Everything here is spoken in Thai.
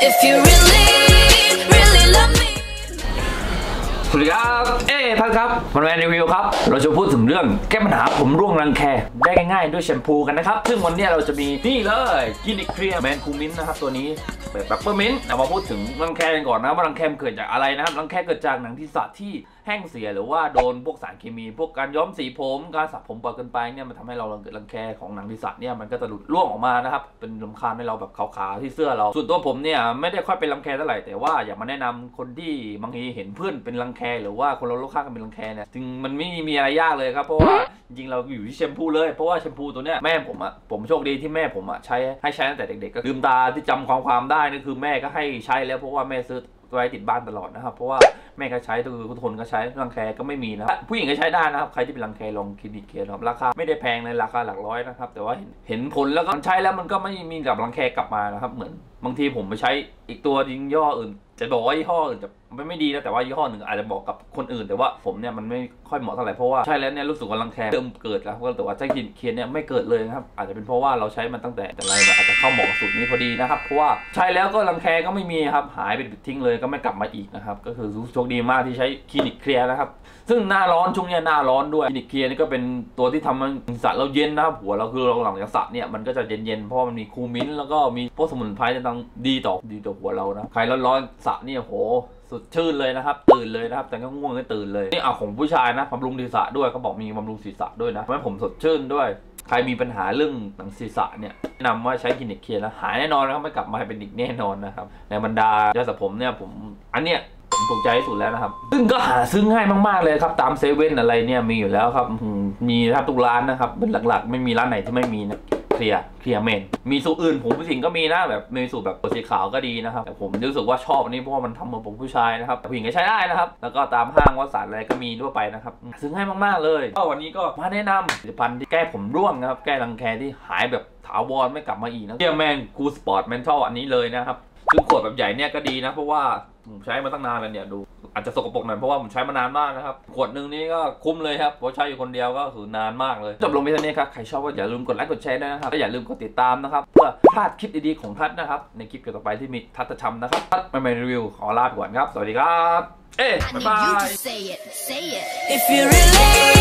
If you really, really love me สวัสดีครับท่านครับมันแมนรีวิวครับเราจะพูดถึงเรื่องแก้ปัญหาผมร่วงรังแคได้ง่ายๆด้วยแชมพูกันนะครับซึ่งวันนี้เราจะมีนี่เลยคลินิกเคลียร์แมนคูมินนะครับตัวนี้แบบเปปเปอร์มินต์มาพูดถึงรังแคกันก่อนนะว่ารังแคเกิดจากอะไรนะครับรังแคเกิดจากหนังศีรษะที่แห้งเสียหรือว่าโดนพวกสารเคมีพวกการย้อมสีผมการสระผมปล่อยเกินไปเนี่ยมันทำให้เราเกิดรังแคของหนังศีรษะเนี่ยมันก็จะหลุดร่วงออกมานะครับเป็นรำคาญให้เราแบบขาวๆที่เสื้อเราส่วนตัวผมเนี่ยไม่ได้ค่อยเป็นรังแคเท่าไหร่แต่ว่าอยากมาแนะนำคนที่บางทีเห็นเพื่อนเป็นรังแคหรือว่าคนเราโรคข้างกันเป็นรังแคเนี่ยจริงมันไม่มีอะไรยากเลยครับเพราะว่าจริงเราอยู่ที่แชมพูเลยเพราะว่าแชมพูตัวเนี้ยแม่ผมโชคดีที่แม่ผมใช้ตั้งแต่เด็กๆก็ลืมตาที่จำความได้นั่นคือแม่ก็ให้ใช้แล้วเพราะว่าแม่ซื้อไว้ติดบ้านตลอดนะครับเพราะว่าแม่ก็ใช้ทุกคนก็ใช้รังแคก็ไม่มีนะผู้หญิงก็ใช้ได้นะครับใครที่เป็นรังแคลองคลินิกเคครับราคาไม่ได้แพงเลยราคาหลักร้อยนะครับแต่ว่าเห็นผลแล้วก็ใช้แล้วมันก็ไม่มีกับรังแคกลับมานะครับเหมือนบางทีผมไปใช้อีกตัวยิงย่ออื่นจะบอกว่ายี่ห้ออื่นจะไม่ดีนะแต่ว่ายี่ห้อหนึ่งอาจจะบอกกับคนอื่นแต่ว่าผมเนี่ยมันไม่ค่อยเหมาะเท่าไหร่เพราะว่าใช้แล้วเนี่ยรู้สึกว่ารังแคเริ่มเกิดแล้วแต่ว่าใช้คลินิกเคเนี่ยไม่เกิดเลยนะครับอาจจะเป็นเพราะว่าเราใช้มันตั้งแต่อะไรอาจจะเข้าเหมาะกับสูตรนี้พอดีนะครับเพราะว่าใช้แล้วก็รังแคก็ไม่มีครับหายไปทิ้งเลยก็ไม่กลับมาอีกนะครับก็คือโชคดีมากที่ใช้คลินิกเคลียร์นะครับซึ่งหน้าร้อนช่วงนี้หน้าร้อนด้วยคลินิกเคลียร์นี่ก็เป็นตัวที่ทำให้สระเราเย็นนะครับหัวเราคือเราหลังจากสระเนี่ยมันก็จะเย็นเพราะมันมีคูมินแล้วก็มีพวกสมุนไพรต่างๆดีต่อหัวเรานะใครร้อนสระเนี่ยโหสดชื่นเลยนะครับตื่นเลยนะครับแต่ก็ง่วงก็ตื่นเลยนี่ของผู้ชายนะบำรุงศีรษะด้วยเขาบอกมีบำรุงศีรษะด้วยนะทำให้ผมสดชื่นด้วยใครมีปัญหาเรื่องหนังศีรษะเนี่ยแนะนำว่าใช้คลินิกเคลียร์แล้วหายแน่นอนนะครับไม่กลับมาเป็นอีกแน่นอนนะครับในบรรดายาสระผมเนี่ยผมอันเนี้ยผมถูกใจที่สุดแล้วนะครับซึ่งก็หาซื้อง่ายมากๆเลยครับตามเซเว่นอะไรเนี่ยมีอยู่แล้วครับมีแทบทุกร้านนะครับเป็นหลักๆไม่มีร้านไหนที่ไม่มีนะเคลียร์เมนมีสูตรอื่นผมผู้หญิงก็มีนะแบบมีสูตรแบบสีขาวก็ดีนะครับแต่ผมรู้สึกว่าชอบอันนี้เพราะว่ามันทำเหมือนผมผู้ชายนะครับผู้หญิงก็ใช้ได้นะครับแล้วก็ตามห้างวัสดุอะไรก็มีทั่วไปนะครับซื้อง่ายมากๆเลยก็วันนี้ก็มาแนะนำผลิตภัณฑ์ที่แก้ผมร่วงนะครับแก้รังแคที่หายแบบถาวรไม่กลับมาอีกนะเคลียร์แมนคูลสปอร์ตเมนทัลอันนี้เลยนะครับซึ่งขวดแบบใหญ่เนี่ยก็ดีนะเพราะว่าผมใช้มาตั้งนานแล้วเนี่ยดูอาจจะสกปรกหน่อยเพราะว่าผมใช้มานานมากนะครับขวดหนึ่งนี้ก็คุ้มเลยครับเพราะใช้อยู่คนเดียวก็คือนานมากเลยจบลงไปเท่านี้ครับใครชอบก็อย่าลืมกดไลค์กดแชร์ด้วยนะครับและอย่าลืมกดติดตามนะครับเพื่อพลาดคลิปดีๆของทัศนะครับในคลิปต่อไปที่มีทัศน์ทำนะครับทัศน์มารีวิวขอลาไปก่อนครับสวัสดีครับบ๊ายบาย